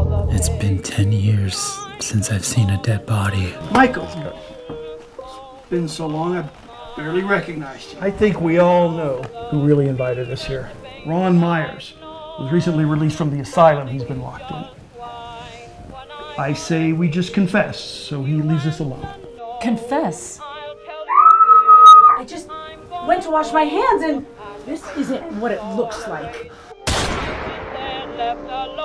It's been 10 years since I've seen a dead body. Michael! It's been so long, I barely recognized you. I think we all know who really invited us here. Ron Myers was recently released from the asylum he's been locked in. I say we just confess, so he leaves us alone. Confess? I just went to wash my hands and this isn't what it looks like.